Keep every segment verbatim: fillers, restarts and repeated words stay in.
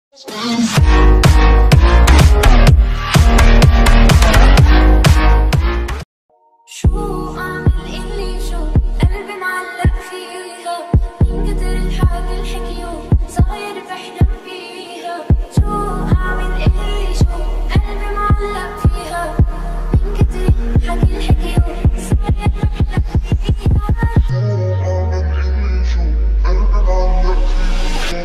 شو أعمل إلي شو قلبي معلق فيها من كتر الحكي الحكيو صاير بحلم فيها. شو أعمل إلي شو قلبي معلق فيها من كتر الحكي الحكيو صاير بحلم فيها. شو أعمل إلي شو قلبي معلق فيها.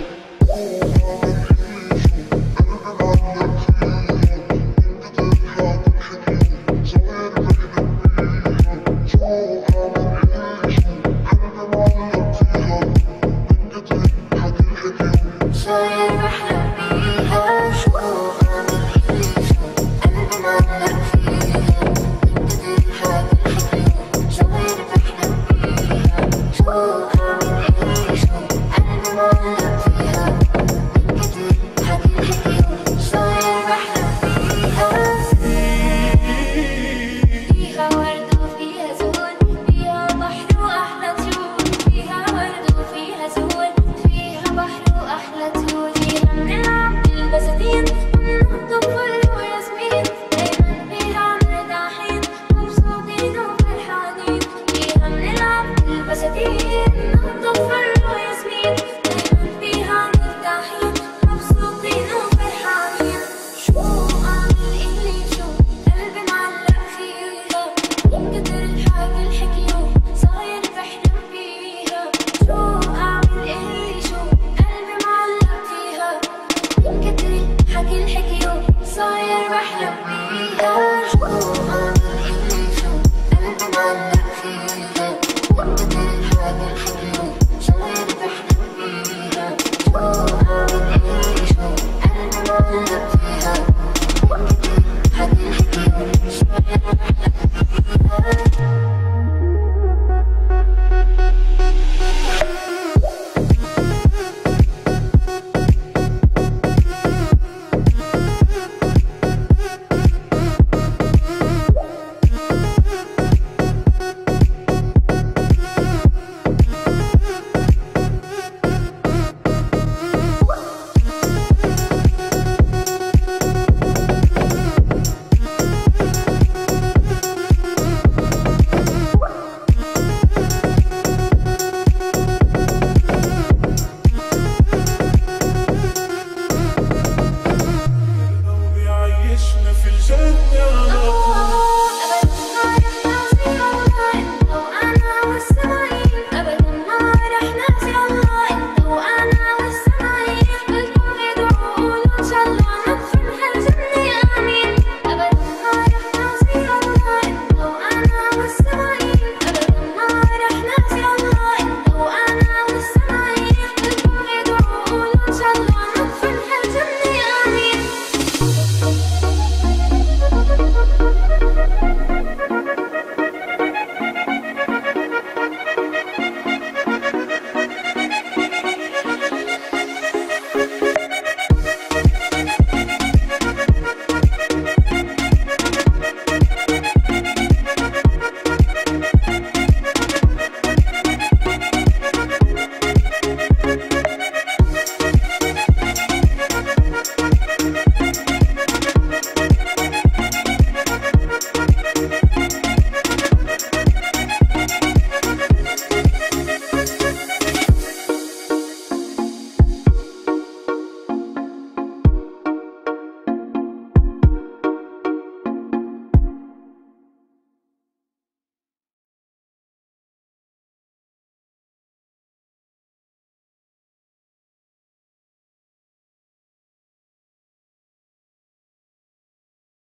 صاير بحلم فيها. شو أعمل إلي شو قلبي معلق فيها من كتر الحكي الحكيو صاير بحلم فيها. شو أعمل إلي شو قلبي معلق فيها من كتر الحكي الحكيو صاير بحلم فيها. فيها ورد وفيها زهور، فيها بحر وأحلى طيور، فيها ورد وفيها زهور، فيها بحر وأحلى طيور. فيها بنلعب بالبساتين وننط بفل وياسمين، دايما فيها مرتاحين مبسوطين وفرحانين. فيها بنلعب بالبساتين ننط بفل وياسمين، دايما فيها مرتاحين مبسوطين وفرحانين. شو أعمل إلي شو قلبي معلق فيها من كتر الحكي الحكيو صاير بحلم فيها. شو أعمل إلي شو قلبي معلق فيها من كتر الحكي الحكيو صاير بحلم فيها. شو أعمل إلي شو قلبي معلق فيها من كتر الحكي الحكيو صاير بحلم فيها. شو أعمل إلي شو قلبي معلق